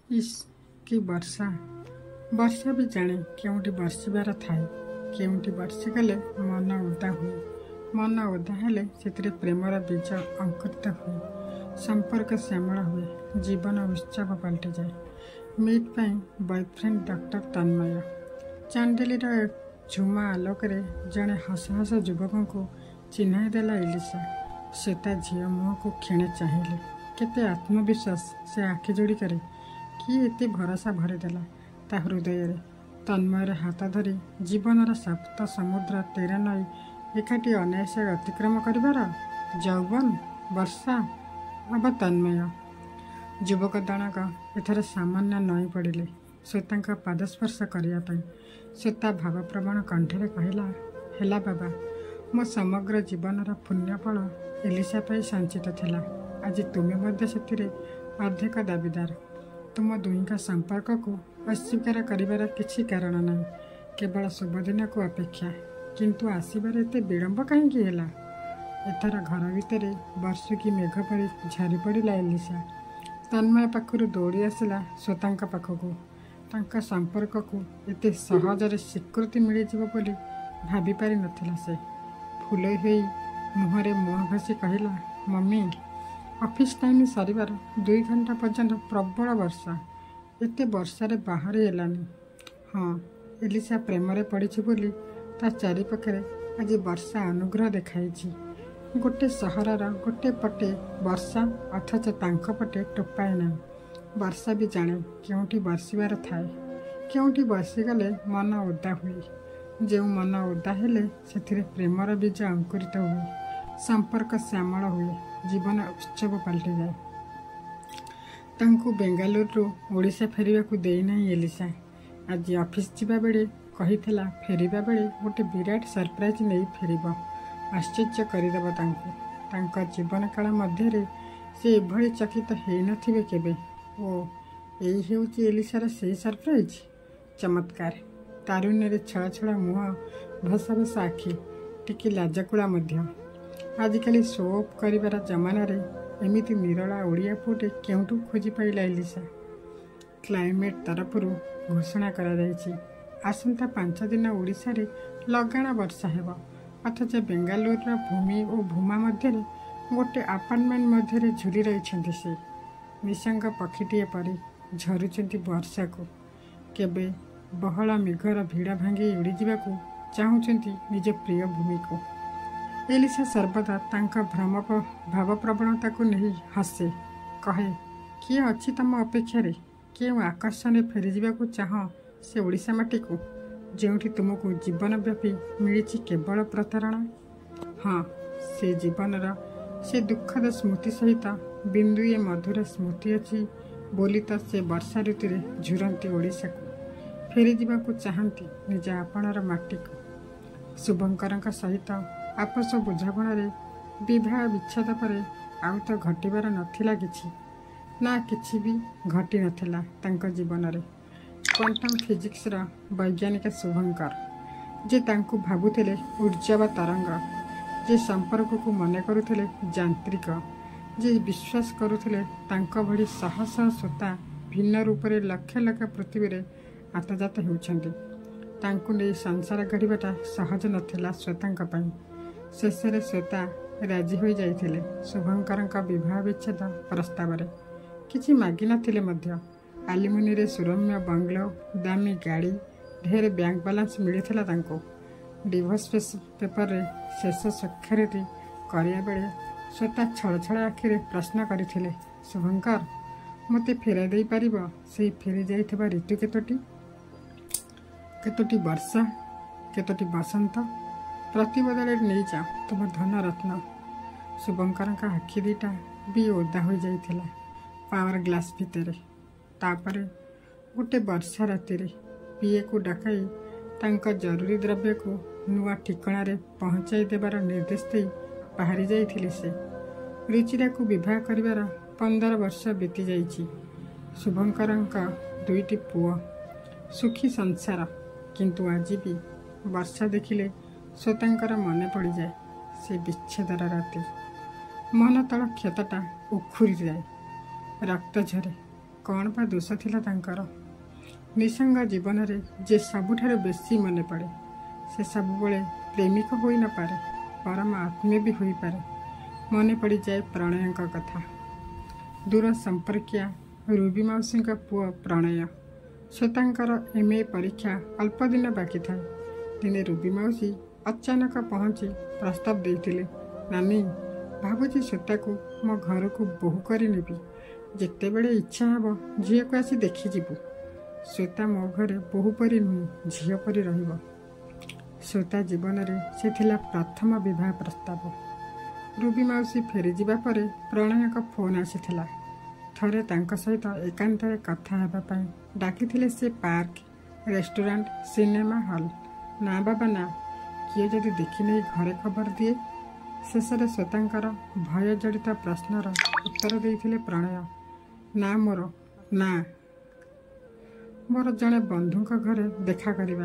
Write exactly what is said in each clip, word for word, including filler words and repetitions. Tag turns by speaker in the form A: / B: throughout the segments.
A: इस कि वर्षा वर्षा भी जाने केउठी बर्षिबार थाए केउठी बर्षिगले मन ओदा हुए मन ओदा हेले सेतिरे प्रेमर बीज अंकुरित हुए संपर्क श्यामल हुए जीवन उत्सव पलटि जाए। मीट पाई बॉयफ्रेंड डॉक्टर तन्मय चांडिलीर झुमा आलोक जड़े हस हस युवक को चिन्हाई देला इलिशा। से ता झील मुह को क्षणे चाहिए केते आत्मविश्वास से आखि जोड़ी करे कि एते भरोसा भरीदेला ता हृदय तन्मयर हाथ धरी जीवनर सप्त समुद्र तेर नई एकाठी अनायास अतिक्रम कर जौवन वर्षा अब तन्मय युवक दणक एथर सामान्य नई पड़े श्वेता पादस्पर्श करने श्वेता भावप्रवण कंठे कहला हेला बाबा मो समग्र जीवनर पुण्यफल एलिशा पाई संचित थिला। आज तुमे मध्य सेतिरे अधिक दाबीदार। तुम दुई का संपर्क को अस्वीकार करिवार किछि कारण नहीं केवल शुभदिन को अपेक्षा किंतु आसबार एत विलंब कहीं है। एथर घर भितर वर्षुकी मेघ परी झरी पड़ा एलिशा तन्मय पाखर दौड़ी आसला श्वेता पाखक तांका संपर्क को एते सहजरे स्वीकृति मिल बोली भाभी पारि नथिला। से फुल होई मुहरे मुह घसी कहला मम्मी ऑफिस टाइम सरिबार दुई घंटा पर्यंत प्रबल वर्षा एते वर्षारे बाहर हेलानी। हाँ एलिशा प्रेमरे पड़ी बोली ता चारिपाखे आज वर्षा अनुग्रह देखाई। गोटे सहरर गोटे पटे वर्षा अथच तांक पटे टोपाए ना। वर्षा भी जाने केउठी बर्षिबार थाए केउठी बर्षिगले मन ओदा हुए जो मन ओदा हेले सेथिरे प्रेमर बीज अंकुरित हुए संपर्क श्यामल हुए जीवन उत्सव पलटि जाए। तांकु बेंगालुरु ओडिशा फेरिबा को देई नाही एलिशा। आज ऑफिस जिबा बेले कहिथला फेरिबा बेले गोटे विराट सरप्राइज नहीं फेरिब आश्चर्य करदेव तांकु। तांका जीवन काल मध्य से एभली चकित हेई नथिबे केबे। ओ एई हेउची एलिशार से सरप्राइज चमत्कार। तारुण्य छला छला मुह भसा भसा आखि टिकी लाजकुला मध्य। आजिकाली सोप करिवार जमानारे एमिति निरला ओडिया पुटे केउठु खोजी पाइला एलिशा। क्लाइमेट तरफरु घोषणा करा जायछि आसंता पांच दिन ओडिशा रे लगाण वर्षा हेब अथच बेंगालुरु भूमि और भूमा मध्य गोटे अपार्टमेंट मध्य झुली रही से निशंग पक्षीटीए परी झरुचंती वर्षा को केबे बहला मेघर भिड़ा भांगी उड़ी जावाकू चाहूचंती निज प्रिय भूमि को। एलिशा सर्वदा तांका भ्रम भावप्रवणता को नहीं हसे कहे किए अच्छी तुम अपेक्षा क्यों आकर्षण फेरी जावाकू चाह से ओडिशा माटी को जोठी तुमको जीवनव्यापी मिली केवल प्रतारणा। हाँ से जीवनर से दुखद स्मृति सहित बिंदुए मधुर स्मृति अच्छी बोली तो से वर्षा ऋतु में झुरंती ओडिशा को फेरी जावाकू चाहती निज आपणर माटी को। शुभंकर सहित आपस बुझापण विवाह विच्छेद पर आउ तो घटबार नथिला किछि ना किछि भी घटी नथिला तांको जीवन रे। क्वांटम फिजिक्स रा वैज्ञानिक शुभंकर जे तांको भाबुथिले ऊर्जा व तरंग जे संपर्क को मन करुथिले यांत्रिक जे विश्वास करुथिले तांको भली शह शह श्रोता भिन्न रूप से लक्ष लक्ष पृथ्वी रे आतजात होउछंती। तांको नै संसार गढ़िबाटा सहज नथिला श्वेतांक पई। शेष रे श्वेता राजी हो जाइथिले शुभंकर विवाह विच्छेद प्रस्ताव रे किछि मागी नथिले मध्य। आलिमुनि रे सुरम्य बंगलो दामी गाड़ी ढेर बैंक बैलेंस मिलता तांको। डिवोर्स पेपर रे शेष स्वाक्षरित करिया बेले श्वेता छल छल आखिरे प्रश्न करथिले शुभंकर मते फेराई देई परिबो से फेरी जाइथिबा ऋतु केतोटी केतोटी वर्षा केतोटी बसंत प्रतिबदले नहीं जा तुम धन रत्न। शुभंकर आखि दीटा भी ओदा हो जाइथिला पावर ग्लास भितर। तापरे गोटे वर्षा राति पीए को डकाई तांका जरूरी द्रव्य को नुआ ठिकाना रे पहुंचाई देबार निर्देश दे बाहरी जाइथिले से। रुचिरा को विवाह करिवार पंदर वर्ष बीती जाइछि। शुभंकर दुईटी पुओ सुखी संसार किंतु आज भी वर्षा देखिले श्वेतांकर मन पड़ जाए से विच्छेदर राति। मन तल क्षतटा उखुरी जाए रक्त झरे କ'ଣ ବା ଦୋଷ ଥିଲା ତାଙ୍କର? ନିସଙ୍ଗ ଜୀବନରେ ଯେ ସବୁଠାରୁ ବେଶୀ ମନେ ପଡ଼େ ସେ ସବୁବେଳେ ପ୍ରେମିକ ହୋଇ ନପାରେ, ପରମ ଆତ୍ମୀୟ ବି ହୋଇପାରେ। ମନେ ପଡ଼ିଯାଏ ପ୍ରଣୟଙ୍କ କଥା। ଦୂର ସମ୍ପର୍କୀୟା ରୁବି ମାଉସୀଙ୍କ ପୁଅ ପ୍ରଣୟ। ଶ୍ଵେତାଙ୍କର ଏମ୍ ଏ ପରୀକ୍ଷା ଅଳ୍ପ ଦିନ ବାକି ଥାଏ। ଦିନେ ରୁବି ମାଉସୀ ଅଚାନକ ପହଞ୍ଚି ପ୍ରସ୍ତାବ ଦେଇଥିଲେ, ନାନୀ, ଭାବୁଛି ଶ୍ଵେତାକୁ ମୋ ଘରକୁ ବୋହୂ କରି ନେବି। ଯେତେବେଳେ ଇଚ୍ଛା ହେବ ଝିଅକୁ ଆସି ଦେଖିଯିବୁ। ଶ୍ଵେତା ମୋ ଘରେ ବୋହୂ ପରି ନୁହେଁ, ଝିଅ ପରି ରହିବ। ଶ୍ଵେତା ଜୀବନରେ ସେ ଥିଲା ପ୍ରଥମ ବିବାହ ପ୍ରସ୍ତାବ। ରୁବି ମାଉସୀ ଫେରିଯିବା ପରେ ପ୍ରଣୟଙ୍କ ଫୋନ୍ ଆସିଥିଲା। ଥରେ ତାଙ୍କ ସହିତ ଏକାନ୍ତରେ କଥା ହେବା ପାଇଁ ଡାକିଥିଲେ ସେ ପାର୍କ, ରେଷ୍ଟୁରାଣ୍ଟ, ସିନେମା ହଲ୍। ନା ବାବା ନା, କିଏ ଯଦି ଦେଖିନେଇ ଘରେ ଖବର ଦିଏ। ଶେଷରେ ଶ୍ଵେତାଙ୍କର ଭୟ ଜଡ଼ିତ ପ୍ରଶ୍ନର ଉତ୍ତର ଦେଇଥିଲେ ପ୍ରଣୟ, ନା ମୋର ନା ମୋର ଜଣେ ବନ୍ଧୁଙ୍କ ଘରେ ଦେଖା କରିବା,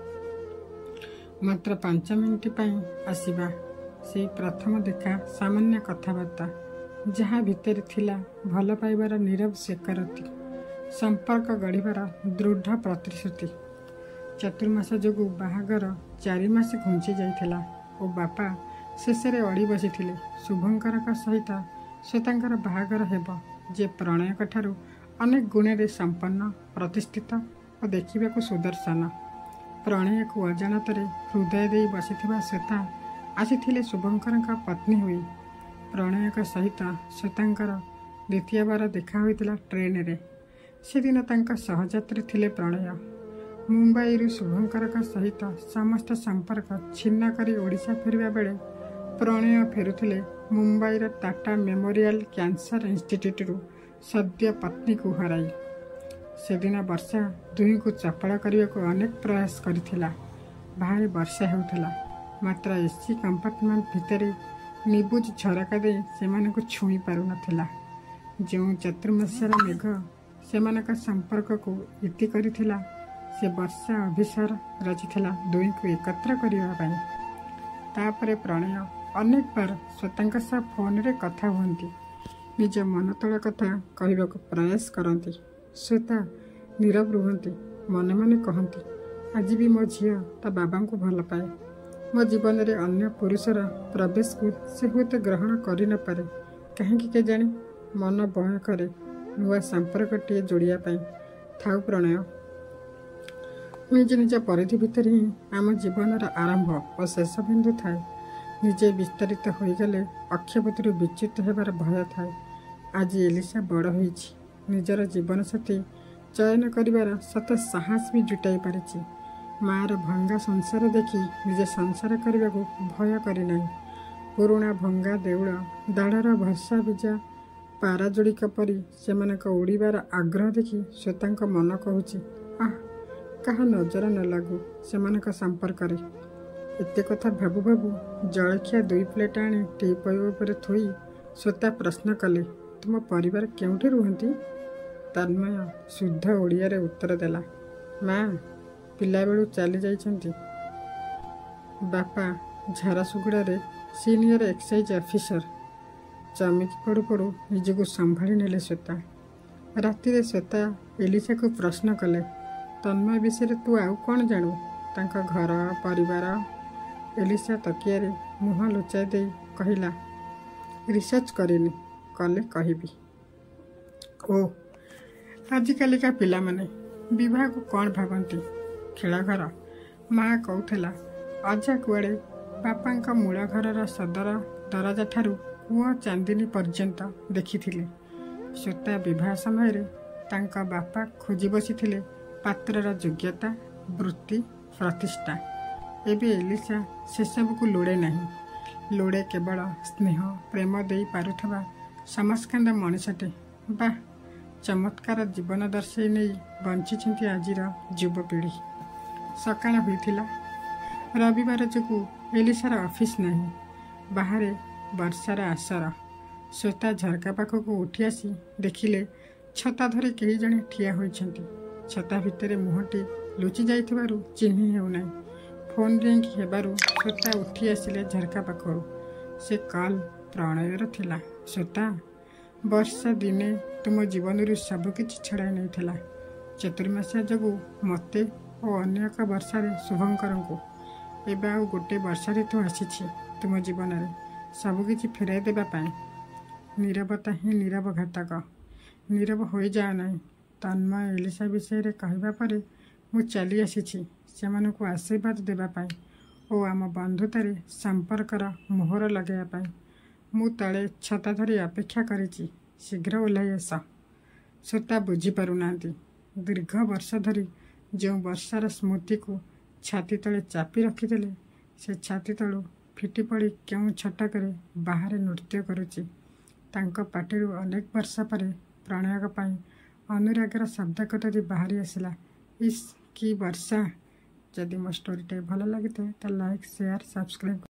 A: ମାତ୍ର ପାଞ୍ଚ ମିନିଟ୍ ପାଇଁ ଆସିବା। ସେଇ ପ୍ରଥମ ଦେଖା, ସାମାନ୍ୟ କଥାବାର୍ତ୍ତା, ଯାହା ଭିତରେ ଥିଲା ଭଲ ପାଇବାର ନୀରବ ସ୍ୱୀକାରୋକ୍ତି, ସମ୍ପର୍କ ଗଢ଼ିବାର ଦୃଢ଼ ପ୍ରତିଶ୍ରୁତି। ଚତୁର୍ମାସ ଯୋଗୁଁ ବାହାଘର ଚାରି ମାସ ଘୁଞ୍ଚି ଯାଇଥିଲା ଓ ବାପା ଶେଷରେ ଅଡ଼ି ବସିଥିଲେ। ଶୁଭଙ୍କରଙ୍କ ସହିତ ଶ୍ଵେତାଙ୍କର ବାହାଘର ହେବ, ଯେ ପ୍ରଣୟଙ୍କଠାରୁ ଅନେକ ଗୁଣରେ ସମ୍ପନ୍ନ, ପ୍ରତିଷ୍ଠିତ ଓ ଦେଖିବାକୁ ସୁଦର୍ଶନ। ପ୍ରଣୟକୁ ଅଜାଣତରେ ହୃଦୟ ଦେଇ ବସିଥିବା ଶ୍ଵେତା ଆସିଥିଲେ ଶୁଭଙ୍କରଙ୍କ ପତ୍ନୀ ହୋଇ। ପ୍ରଣୟଙ୍କ ସହିତ ଶ୍ଵେତାଙ୍କର ଦ୍ୱିତୀୟବାର ଦେଖା ହୋଇଥିଲା ଟ୍ରେନରେ। ସେଦିନ ତାଙ୍କ ସହଯାତ୍ରୀ ଥିଲେ ପ୍ରଣୟ। ମୁମ୍ବାଇରୁ ଶୁଭଙ୍କରଙ୍କ ସହିତ ସମସ୍ତ ସମ୍ପର୍କ ଛିନ୍ନ କରି ଓଡ଼ିଶା ଫେରିବା ବେଳେ ପ୍ରଣୟ ଫେରୁଥିଲେ ମୁମ୍ବାଇର ଟାଟା ମେମୋରିଆଲ କ୍ୟାନ୍ସର ଇନଷ୍ଟିଚ୍ୟୁଟରୁ ସଦ୍ୟ ପତ୍ନୀକୁ ହରାଇ। ସେଦିନ ବର୍ଷା ଦୁହିଁଙ୍କୁ ଚପଳ କରିବାକୁ ଅନେକ ପ୍ରୟାସ କରିଥିଲା। ବାହାରେ ବର୍ଷା ହେଉଥିଲା, ମାତ୍ର ଏସି କମ୍ପାର୍ଟମେଣ୍ଟ ଭିତରେ ନିବୁଜ ଝରକା ଦେଇ ସେମାନଙ୍କୁ ଛୁଇଁ ପାରୁନଥିଲା। ଯେଉଁ ଚତୁର୍ମାସ୍ୟାର ମେଘ ସେମାନଙ୍କ ସମ୍ପର୍କକୁ ଇତି କରିଥିଲା, ସେ ବର୍ଷା ଅଭିସାର ରଚିଥିଲା ଦୁହିଁଙ୍କୁ ଏକତ୍ର କରିବା ପାଇଁ। ତାପରେ ପ୍ରଣୟ ଅନେକବାର ଶ୍ଵେତାଙ୍କ ସହ ଫୋନରେ କଥା ହୁଅନ୍ତି, ନିଜ ମନତଳ କଥା କହିବାକୁ ପ୍ରୟାସ କରନ୍ତି। ଶ୍ଵେତା ନୀରବ ରୁହନ୍ତି, ମନେ ମନେ କହନ୍ତି, ଆଜି ବି ମୋ ଝିଅ ତା ବାବାଙ୍କୁ ଭଲ ପାଏ। ମୋ ଜୀବନରେ ଅନ୍ୟ ପୁରୁଷର ପ୍ରବେଶକୁ ସେ ହୁଏତ ଗ୍ରହଣ କରିନପାରେ, କାହିଁକି କେଜାଣି ମନ ବୟ କରେ ନୂଆ ସମ୍ପର୍କଟିଏ ଯୋଡ଼ିବା ପାଇଁ। ଥାଉ ପ୍ରଣୟ, ନିଜ ନିଜ ପରିଧି ଭିତରେ ହିଁ ଆମ ଜୀବନର ଆରମ୍ଭ ଓ ଶେଷ ବିନ୍ଦୁ ଥାଏ। ନିଜେ ବିସ୍ତାରିତ ହୋଇଗଲେ ଅକ୍ଷପତିରୁ ବିଚ୍ୟୁତ ହେବାର ଭୟ ଥାଏ। ଆଜି ଏଲିସା ବଡ଼ ହୋଇଛି, ନିଜର ଜୀବନସାଥୀ ଚୟନ କରିବାର ସତ ସାହସ ବି ଜୁଟାଇ ପାରିଛି। ମାଆର ଭଙ୍ଗା ସଂସାର ଦେଖି ନିଜେ ସଂସାର କରିବାକୁ ଭୟ କରିନାହିଁ। ପୁରୁଣା ଭଙ୍ଗା ଦେଉଳ ଦାଢ଼ର ଭର୍ଷା ବିଜା ପାରାଜୋଡ଼ିକ ପରି ସେମାନଙ୍କ ଉଡ଼ିବାର ଆଗ୍ରହ ଦେଖି ଶ୍ଵେତାଙ୍କ ମନ କହୁଛି, ଆଃ, କାହା ନଜର ନ ଲାଗୁ ସେମାନଙ୍କ ସମ୍ପର୍କରେ। ଏତେ କଥା ଭାବୁ ଭାବୁ ଜଳଖିଆ ଦୁଇ ପ୍ଲେଟ ଆଣି ଟିପୟ ଉପରେ ଥୋଇ ଶ୍ଵେତା ପ୍ରଶ୍ନ କଲେ, ତୁମ ପରିବାର କେଉଁଠି ରୁହନ୍ତି? ତନ୍ମୟ ଶୁଦ୍ଧ ଓଡ଼ିଆରେ ଉତ୍ତର ଦେଲା, ମା ପିଲାବେଳୁ ଚାଲି ଯାଇଛନ୍ତି। ବାପା ଝାରସୁଗୁଡ଼ାରେ ସିନିୟର ଏକ୍ସାଇଜ ଅଫିସର। ଚମକି ପଡ଼ୁ ପଡ଼ୁ ନିଜକୁ ସମ୍ଭାଳି ନେଲେ ଶ୍ଵେତା। ରାତିରେ ଶ୍ଵେତା ଏଲିସାକୁ ପ୍ରଶ୍ନ କଲେ, ତନ୍ମୟ ବିଷୟରେ ତୁ ଆଉ କ'ଣ ଜାଣୁ? ତାଙ୍କ ଘର ପରିବାର? ଏଲିସା ତକିଆରେ ମୁହଁ ଲୁଚାଇ ଦେଇ କହିଲା, ରିସର୍ଚ୍ଚ କରିନି, କଲେ କହିବି। ଓ ଆଜିକାଲିକା ପିଲାମାନେ ବିବାହକୁ କ'ଣ ଭାବନ୍ତି? ଖେଳଘର? ମା କହୁଥିଲା, ଅଜା କୁଆଡ଼େ ବାପାଙ୍କ ମୂଳ ଘରର ସଦର ଦରଜାଠାରୁ କୂଅ ଚାନ୍ଦିନୀ ପର୍ଯ୍ୟନ୍ତ ଦେଖିଥିଲେ। ଶ୍ଵେତା ବିବାହ ସମୟରେ ତାଙ୍କ ବାପା ଖୋଜି ବସିଥିଲେ ପାତ୍ରର ଯୋଗ୍ୟତା, ବୃତ୍ତି, ପ୍ରତିଷ୍ଠା। ଏବେ ଏଲିସା ସେସବୁକୁ ଲୋଡ଼େ ନାହିଁ। ଲୋଡ଼େ କେବଳ ସ୍ନେହ ପ୍ରେମ ଦେଇ ପାରୁଥିବା ସମସ୍କାନ୍ଦ ମଣିଷଟେ। ବା, ଚମତ୍କାର ଜୀବନ ଦର୍ଶାଇ ନେଇ ବଞ୍ଚିଛନ୍ତି ଆଜିର ଯୁବପିଢ଼ି। ସକାଳ ହୋଇଥିଲା। ରବିବାର ଯୋଗୁଁ ଏଲିସାର ଅଫିସ ନାହିଁ। ବାହାରେ ବର୍ଷାର ଆସର। ଶ୍ଵେତା ଝରକା ପାଖକୁ ଉଠି ଆସି ଦେଖିଲେ ଛତା ଧରି କେହି ଜଣେ ଠିଆ ହୋଇଛନ୍ତି। ଛତା ଭିତରେ ମୁହଁଟି ଲୁଚି ଯାଇଥିବାରୁ ଚିହ୍ନି ହେଉନାହିଁ। ଫୋନ୍ ରିଙ୍ଗ ହେବାରୁ ଶ୍ଵେତା ଉଠି ଆସିଲେ ଝରକା ପାଖରୁ। ସେ କଲ୍ ପ୍ରଣୟର ଥିଲା। ଶ୍ଵେତା, ବର୍ଷା ଦିନେ तुम जीवन सबकिछि छड़ाई नहीं चतुर्मासिया जगू मते और अन्य एक वर्षार शुभंकर को एवं आउ गोटे वर्षा ऋतु आसी तुम जीवन में सबकि फेराई देवाई। नीरवता ही नीरव घातक। नीरव हो जाओ ना। तन्मय एलिसा विषय कहवा पर मु चली आसी से आशीर्वाद देवाई और आम बंधुतार संपर्कर मोहर लगेवाई। मु तले छता धरी अपेक्षा करिछि शीघ्र ओह्लाई आस। श्रोता बुझीपारुना दीर्घ वर्ष धरी जो वर्षार स्मृति को छाती तले चापी रखिदेले से छाती तलू फिटी पड़ी क्यों छटक बाहर नृत्य करुच्ची। तांको पाटिरू अनेक वर्ष पर प्रणय पाई अनुरागर शब्द कतरी बाहरी आसला। इस की वर्षा। जदि मो स्टोरी भल लगी तो लाइक शेयर सब्सक्राइब।